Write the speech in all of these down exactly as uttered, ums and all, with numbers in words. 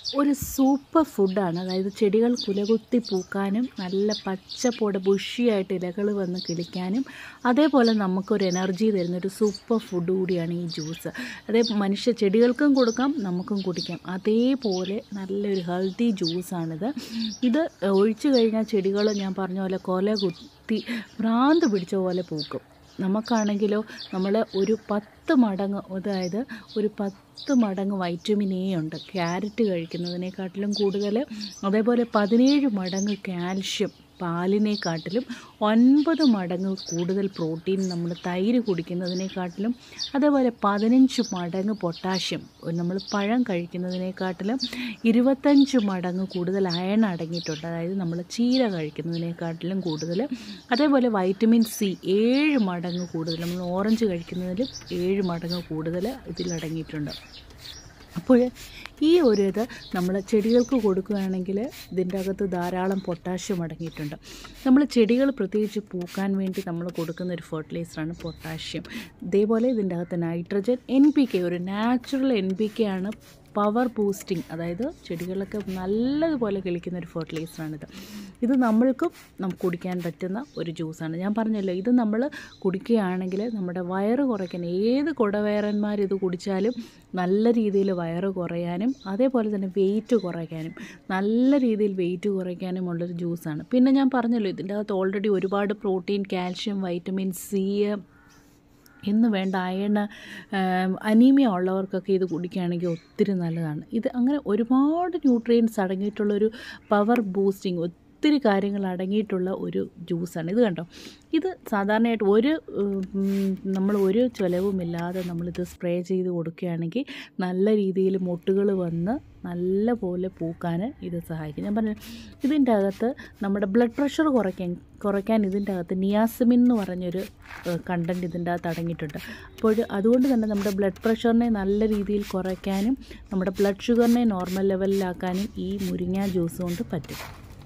ഒരു സൂപ്പർ ഫുഡാണ്. അതായത് ചെടികൾ കുലകുത്തി പൂക്കാനും നല്ല പച്ചപ്പോടെ ബുഷിയായിട്ട് ഇലകൾ വന്ന് കിളിക്കാനും അതേപോലെ നമുക്കൊരു എനർജി തരുന്നൊരു സൂപ്പർ ഫുഡ് കൂടിയാണ് ഈ ജ്യൂസ്. അതേ മനുഷ്യ ചെടികൾക്കും കൊടുക്കാം, നമുക്കും കുടിക്കാം. അതേപോലെ നല്ലൊരു ഹെൽത്തി ജ്യൂസാണിത്. ഇത് ഒഴിച്ചു കഴിഞ്ഞാൽ ചെടികൾ ഞാൻ പറഞ്ഞ പോലെ കൊല കുത്തി ഭ്രാന്ത് പിടിച്ച പോലെ പൂക്കും. നമുക്കാണെങ്കിലോ നമ്മൾ ഒരു പത്ത് മടങ്ങ് അതായത് ഒരു പത്ത് മടങ്ങ് വൈറ്റമിൻ എ ഉണ്ട് ക്യാരറ്റ് കഴിക്കുന്നതിനെക്കാട്ടിലും കൂടുതൽ. അതേപോലെ പതിനേഴ് മടങ്ങ് കാൽഷ്യം പാലിനെക്കാട്ടിലും, ഒൻപത് മടങ്ങ് കൂടുതൽ പ്രോട്ടീൻ നമ്മൾ തൈര് കുടിക്കുന്നതിനെക്കാട്ടിലും, അതേപോലെ പതിനഞ്ച് മടങ്ങ് പൊട്ടാഷ്യം നമ്മൾ പഴം കഴിക്കുന്നതിനെക്കാട്ടിലും, ഇരുപത്തഞ്ച് മടങ്ങ് കൂടുതൽ അയൺ അടങ്ങിയിട്ടുണ്ട്. അതായത് നമ്മൾ ചീര കഴിക്കുന്നതിനെക്കാട്ടിലും കൂടുതൽ. അതേപോലെ വൈറ്റമിൻ സി ഏഴ് മടങ്ങ് കൂടുതൽ, നമ്മൾ ഓറഞ്ച് കഴിക്കുന്നതിലും ഏഴ് മടങ്ങ് കൂടുതൽ ഇതിലടങ്ങിയിട്ടുണ്ട്. അപ്പോൾ ഈ ഒരു ഇത് നമ്മൾ ചെടികൾക്ക് കൊടുക്കുകയാണെങ്കിൽ ഇതിൻ്റെ അകത്ത് ധാരാളം പൊട്ടാഷ്യം അടങ്ങിയിട്ടുണ്ട്. നമ്മൾ ചെടികൾ പ്രത്യേകിച്ച് പൂക്കാൻ വേണ്ടി നമ്മൾ കൊടുക്കുന്ന ഒരു ഫെർട്ടിലൈസറാണ് പൊട്ടാഷ്യം. ഇതേപോലെ ഇതിൻ്റെ അകത്ത് നൈട്രജൻ, എൻ പി കെ, ഒരു നാച്ചുറൽ എൻ പി കെ ആണ് പവർ ബൂസ്റ്റിംഗ്. അതായത് ചെടികളൊക്കെ നല്ലതുപോലെ കിളിക്കുന്ന ഒരു ഫെർട്ടിലൈസറാണിത്. ഇത് നമ്മൾക്കും നമുക്ക് കുടിക്കാൻ പറ്റുന്ന ഒരു ജ്യൂസാണ്. ഞാൻ പറഞ്ഞല്ലോ, ഇത് നമ്മൾ കുടിക്കുകയാണെങ്കിൽ നമ്മുടെ വയറ് കുറയ്ക്കാൻ, ഏത് കുടവയറന്മാർ ഇത് കുടിച്ചാലും നല്ല രീതിയിൽ വയറ് കുറയാനും അതേപോലെ തന്നെ വെയിറ്റ് കുറയ്ക്കാനും നല്ല രീതിയിൽ വെയിറ്റ് കുറയ്ക്കാനും ഉള്ളൊരു ജ്യൂസാണ്. പിന്നെ ഞാൻ പറഞ്ഞല്ലോ, ഇതിൻ്റെ അകത്ത് ഓൾറെഡി ഒരുപാട് പ്രോട്ടീൻ, കാൽഷ്യം, വൈറ്റമിൻ സി എന്ന് വേണ്ട അയൺ, അനീമിയ ഉള്ളവർക്കൊക്കെ ഇത് കുടിക്കുകയാണെങ്കിൽ ഒത്തിരി നല്ലതാണ്. ഇത് അങ്ങനെ ഒരുപാട് ന്യൂട്രിയൻസ് അടങ്ങിയിട്ടുള്ളൊരു പവർ ബൂസ്റ്റിംഗ്, ഒത്തിരി കാര്യങ്ങൾ അടങ്ങിയിട്ടുള്ള ഒരു ജ്യൂസാണ്. ഇത് കണ്ടോ, ഇത് സാധാരണയായിട്ട് ഒരു നമ്മൾ ഒരു ചിലവുമില്ലാതെ നമ്മളിത് സ്പ്രേ ചെയ്ത് കൊടുക്കുകയാണെങ്കിൽ നല്ല രീതിയിൽ മൊട്ടുകൾ വന്ന് നല്ല പോലെ പൂക്കാൻ ഇത് സഹായിക്കും. ഞാൻ പറഞ്ഞു, ഇതിൻ്റെ അകത്ത് നമ്മുടെ ബ്ലഡ് പ്രഷർ കുറയ്ക്കാൻ കുറയ്ക്കാൻ ഇതിൻ്റെ അകത്ത് നിയാസിമിൻ എന്ന് പറഞ്ഞൊരു കണ്ടൻറ്റ് ഇതിൻ്റെ അകത്ത് അടങ്ങിയിട്ടുണ്ട്. അപ്പോൾ അതുകൊണ്ട് തന്നെ നമ്മുടെ ബ്ലഡ് പ്രഷറിനെ നല്ല രീതിയിൽ കുറയ്ക്കാനും നമ്മുടെ ബ്ലഡ് ഷുഗറിനെ നോർമൽ ലെവലിലാക്കാനും ഈ മുരിങ്ങ ജ്യൂസ് കൊണ്ട് പറ്റും.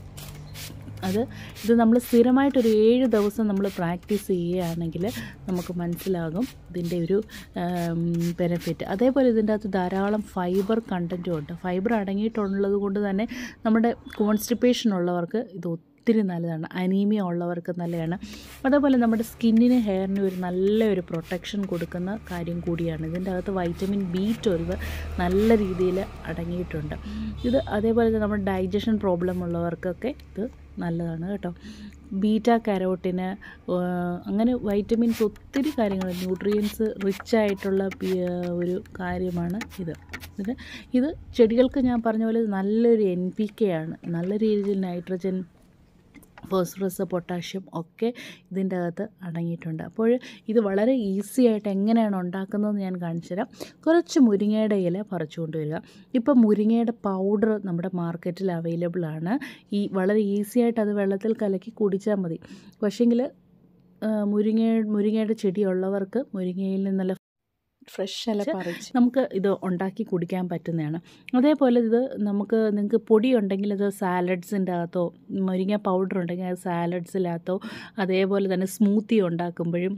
അത് ഇത് നമ്മൾ സ്ഥിരമായിട്ടൊരു ഏഴ് ദിവസം നമ്മൾ പ്രാക്ടീസ് ചെയ്യുകയാണെങ്കിൽ നമുക്ക് മനസ്സിലാകും ഇതിൻ്റെ ഒരു ബെനിഫിറ്റ്. അതേപോലെ ഇതിൻ്റെ അകത്ത് ധാരാളം ഫൈബർ കണ്ടൻറ്റും ഉണ്ട്. ഫൈബർ അടങ്ങിയിട്ടുള്ളത് കൊണ്ട് തന്നെ നമ്മുടെ കോൺസ്റ്റിപ്പേഷൻ ഉള്ളവർക്ക് ഇത് ഒത്തിരി നല്ലതാണ്. അനീമിയ ഉള്ളവർക്ക് നല്ലതാണ്. അതേപോലെ നമ്മുടെ സ്കിന്നിന്, ഹെയറിന് ഒരു നല്ലൊരു പ്രൊട്ടക്ഷൻ കൊടുക്കുന്ന കാര്യം കൂടിയാണ്. ഇതിൻ്റെ അകത്ത് വൈറ്റമിൻ ബി ട്വൽവ് നല്ല രീതിയിൽ അടങ്ങിയിട്ടുണ്ട്. ഇത് അതേപോലെ തന്നെ നമ്മുടെ ഡൈജഷൻ പ്രോബ്ലം ഉള്ളവർക്കൊക്കെ ഇത് നല്ലതാണ് കേട്ടോ. ബീറ്റ കരോട്ടിന്, അങ്ങനെ വൈറ്റമിൻസ്, ഒത്തിരി കാര്യങ്ങൾ, ന്യൂട്രിയൻസ് റിച്ച് ആയിട്ടുള്ള ഒരു കാര്യമാണ് ഇത്. ഇത് ഇത് ചെടികൾക്ക് ഞാൻ പറഞ്ഞ പോലെ നല്ലൊരു എൻ പി കെ ആണ്. നല്ല രീതിയിൽ നൈട്രജൻ, ഫോസ്ഫറസ്, പൊട്ടാഷ്യം ഒക്കെ ഇതിൻ്റെ അകത്ത് അടങ്ങിയിട്ടുണ്ട്. അപ്പോൾ ഇത് വളരെ ഈസി ആയിട്ട് എങ്ങനെയാണ് ഉണ്ടാക്കുന്നതെന്ന് ഞാൻ കാണിച്ചു തരാം. കുറച്ച് മുരിങ്ങയുടെ ഇല പറിച്ചു കൊണ്ടുവരിക. ഇപ്പം മുരിങ്ങയുടെ പൗഡർ നമ്മുടെ മാർക്കറ്റിൽ അവൈലബിൾ ആണ്. ഈ വളരെ ഈസി ആയിട്ട് അത് വെള്ളത്തിൽ കലക്കി കുടിച്ചാൽ മതി. പക്ഷേങ്കിൽ മുരിങ്ങ മുരിങ്ങയുടെ ചെടിയുള്ളവർക്ക് മുരിങ്ങയിൽ നിന്നുള്ള ഫ്രഷ് ഇല പറിച്ച് നമുക്ക് ഇത് ഉണ്ടാക്കി കുടിക്കാൻ പറ്റുന്നതാണ്. അതേപോലെ ഇത് നമുക്ക് നിങ്ങൾക്ക് പൊടി ഉണ്ടെങ്കിൽ ഇത് സാലഡ്സിൻ്റെ അകത്തോ, മുരിങ്ങ പൗഡർ ഉണ്ടെങ്കിൽ അത് സാലഡ്സിനകത്തോ, അതേപോലെ തന്നെ സ്മൂത്തി ഉണ്ടാക്കുമ്പോഴും,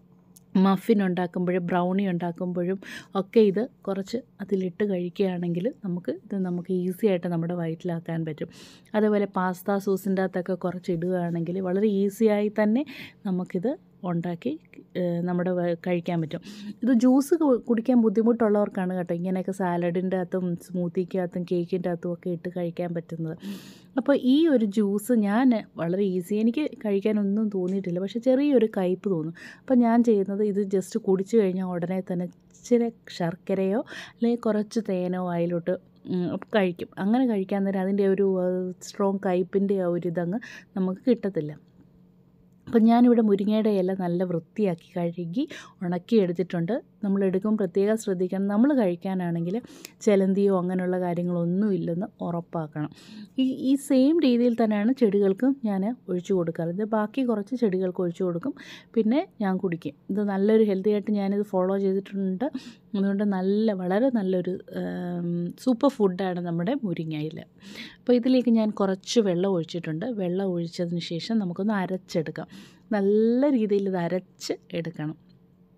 മഫിൻ ഉണ്ടാക്കുമ്പോഴും, ബ്രൗണി ഉണ്ടാക്കുമ്പോഴും ഒക്കെ ഇത് കുറച്ച് അതിലിട്ട് കഴിക്കുകയാണെങ്കിൽ നമുക്ക് ഇത് നമുക്ക് ഈസി ആയിട്ട് നമ്മുടെ വയറ്റിലാക്കാൻ പറ്റും. അതേപോലെ പാസ്ത സോസിൻ്റെ അകത്തൊക്കെ കുറച്ച് ഇടുകയാണെങ്കിൽ വളരെ ഈസിയായി തന്നെ നമുക്കിത് ഉണ്ടാക്കി നമ്മുടെ കഴിക്കാൻ പറ്റും. ഇത് ജ്യൂസ് കുടിക്കാൻ ബുദ്ധിമുട്ടുള്ളവർക്കാണ് കേട്ടോ ഇങ്ങനെയൊക്കെ സാലഡിൻ്റെ അകത്തും സ്മൂത്തിക്കകത്തും കേക്കിൻ്റെ അകത്തും ഒക്കെ ഇട്ട് കഴിക്കാൻ പറ്റുന്നത്. അപ്പോൾ ഈ ഒരു ജ്യൂസ് ഞാൻ വളരെ ഈസി, എനിക്ക് കഴിക്കാനൊന്നും തോന്നിയിട്ടില്ല, പക്ഷേ ചെറിയൊരു കയ്പ്പ് തോന്നും. അപ്പോൾ ഞാൻ ചെയ്യുന്നത് ഇത് ജസ്റ്റ് കുടിച്ചു കഴിഞ്ഞാൽ ഉടനെ തന്നെ ഇച്ചിരി ശർക്കരയോ അല്ലെങ്കിൽ കുറച്ച് തേനോ അതിലോട്ട് കഴിക്കും. അങ്ങനെ കഴിക്കാൻ നേരം അതിൻ്റെ ഒരു സ്ട്രോങ് കയ്പ്പിൻ്റെ ആ ഒരു ഇതങ്ങ് നമുക്ക് കിട്ടത്തില്ല. അപ്പം ഞാനിവിടെ മുരിങ്ങയുടെ ഇല നല്ല വൃത്തിയാക്കി കഴുകി ഉണക്കി എടുത്തിട്ടുണ്ട്. നമ്മൾ എടുക്കുമ്പോൾ പ്രത്യേകം ശ്രദ്ധിക്കണം. നമ്മൾ കഴിക്കാനാണെങ്കിൽ ചിലന്തിയോ അങ്ങനെയുള്ള കാര്യങ്ങളൊന്നും ഇല്ലെന്ന് ഉറപ്പാക്കണം. ഈ ഈ സെയിം രീതിയിൽ തന്നെയാണ് ചെടികൾക്കും ഞാൻ ഒഴിച്ചു കൊടുക്കാറ്. ഇത് ബാക്കി കുറച്ച് ചെടികൾക്ക് ഒഴിച്ചു കൊടുക്കും, പിന്നെ ഞാൻ കുടിക്കും. ഇത് നല്ലൊരു ഹെൽത്തി ആയിട്ട് ഞാനിത് ഫോളോ ചെയ്തിട്ടുണ്ട്. അതുകൊണ്ട് നല്ല വളരെ നല്ലൊരു സൂപ്പർ ഫുഡാണ് നമ്മുടെ മുരിങ്ങയില. അപ്പോൾ ഇതിലേക്ക് ഞാൻ കുറച്ച് വെള്ളം ഒഴിച്ചിട്ടുണ്ട്. വെള്ളം ഒഴിച്ചതിന് ശേഷം നമുക്കൊന്ന് അരച്ചെടുക്കാം. നല്ല രീതിയിൽ ഇത് അരച്ച് എടുക്കണം.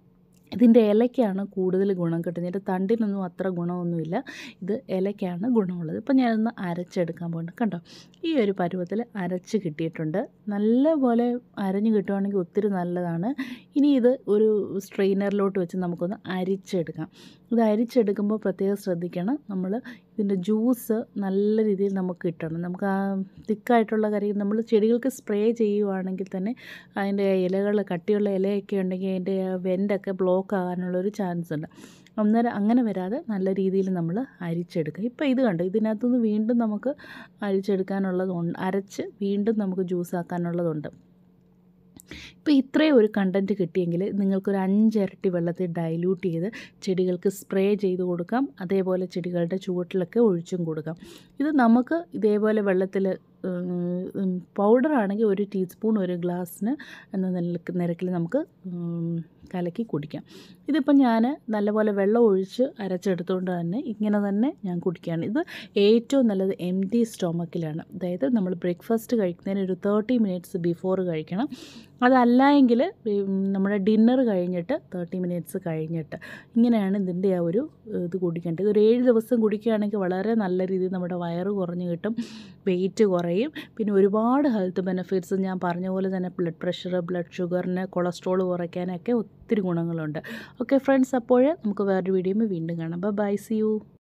ഇതിൻ്റെ ഇലയ്ക്കാണ് കൂടുതൽ ഗുണം കിട്ടുന്നത്. ഇതിൻ്റെ തണ്ടിനൊന്നും അത്ര ഗുണമൊന്നുമില്ല. ഇത് ഇലയ്ക്കാണ് ഗുണമുള്ളത്. ഇപ്പം ഞാനൊന്ന് അരച്ചെടുക്കാൻ പോകുന്നു. കണ്ടോ, ഈ ഒരു പരുവത്തിൽ അരച്ച് കിട്ടിയിട്ടുണ്ട്. നല്ലപോലെ അരഞ്ഞ് കിട്ടുവാണെങ്കിൽ ഒത്തിരി നല്ലതാണ്. ഇനി ഇത് ഒരു സ്ട്രെയിനറിലോട്ട് വെച്ച് നമുക്കൊന്ന് അരിച്ചെടുക്കാം. ഇത് അരിച്ചെടുക്കുമ്പോൾ പ്രത്യേകം ശ്രദ്ധിക്കണം, നമ്മൾ ഇതിൻ്റെ ജ്യൂസ് നല്ല രീതിയിൽ നമുക്ക് കിട്ടണം. നമുക്ക് ആ തിക്കായിട്ടുള്ള കറി നമ്മൾ ചെടികൾക്ക് സ്പ്രേ ചെയ്യുവാണെങ്കിൽ തന്നെ അതിൻ്റെ ഇലകൾ കട്ടിയുള്ള ഇലയൊക്കെ ഉണ്ടെങ്കിൽ അതിൻ്റെ വെൻ്റൊക്കെ ബ്ലോക്ക് ആകാനുള്ളൊരു ചാൻസ് ഉണ്ട്. അന്നേരം അങ്ങനെ വരാതെ നല്ല രീതിയിൽ നമ്മൾ അരിച്ചെടുക്കുക. ഇപ്പോൾ ഇത് കണ്ടോ, ഇതിനകത്തുനിന്ന് വീണ്ടും നമുക്ക് അരിച്ചെടുക്കാനുള്ളതുണ്ട്, അരച്ച് വീണ്ടും നമുക്ക് ജ്യൂസ് ആക്കാനുള്ളതുണ്ട്. ഇപ്പോൾ ഇത്രയും ഒരു കണ്ടൻറ്റ് കിട്ടിയെങ്കിൽ നിങ്ങൾക്കൊരു അഞ്ചിരട്ടി വെള്ളത്തിൽ ഡൈല്യൂട്ട് ചെയ്ത് ചെടികൾക്ക് സ്പ്രേ ചെയ്ത് കൊടുക്കാം. അതേപോലെ ചെടികളുടെ ചുവട്ടിലൊക്കെ ഒഴിച്ചും കൊടുക്കാം. ഇത് നമുക്ക് ഇതേപോലെ വെള്ളത്തിൽ പൗഡറാണെങ്കിൽ ഒരു ടീസ്പൂൺ ഒരു ഗ്ലാസ്സിന് എന്ന നിലക്ക് നിരക്കിൽ നമുക്ക് കലക്കി കുടിക്കാം. ഇതിപ്പം ഞാൻ നല്ലപോലെ വെള്ളം ഒഴിച്ച് അരച്ചെടുത്തുകൊണ്ട് തന്നെ ഇങ്ങനെ തന്നെ ഞാൻ കുടിക്കുകയാണ്. ഇത് ഏറ്റവും നല്ലത് എം ടി സ്റ്റൊമക്കിലാണ്. അതായത് നമ്മൾ ബ്രേക്ക്ഫാസ്റ്റ് കഴിക്കുന്നതിന് ഒരു തേർട്ടി മിനിറ്റ്സ് ബിഫോർ കഴിക്കണം. അതല്ല എങ്കിൽ നമ്മുടെ ഡിന്നർ കഴിഞ്ഞിട്ട് തേർട്ടി മിനിറ്റ്സ് കഴിഞ്ഞിട്ട് ഇങ്ങനെയാണ് ഇതിൻ്റെ ആ ഒരു ഇത് കുടിക്കേണ്ടത്. ഒരു ഏഴ് ദിവസം കുടിക്കുകയാണെങ്കിൽ വളരെ നല്ല രീതിയിൽ നമ്മുടെ വയറ് കുറഞ്ഞ് കിട്ടും, വെയിറ്റ് കുറയും. പിന്നെ ഒരുപാട് ഹെൽത്ത് ബെനിഫിറ്റ്സ് ഞാൻ പറഞ്ഞ പോലെ തന്നെ ബ്ലഡ് പ്രഷർ, ബ്ലഡ് ഷുഗറിന്, കൊളസ്ട്രോൾ കുറയ്ക്കാനൊക്കെ ഒത്തിരി ഗുണങ്ങളുണ്ട്. ഓക്കെ ഫ്രണ്ട്സ്, അപ്പോൾ നമുക്ക് വേറൊരു വീഡിയോയിൽ വീണ്ടും കാണാം. Bye, see U.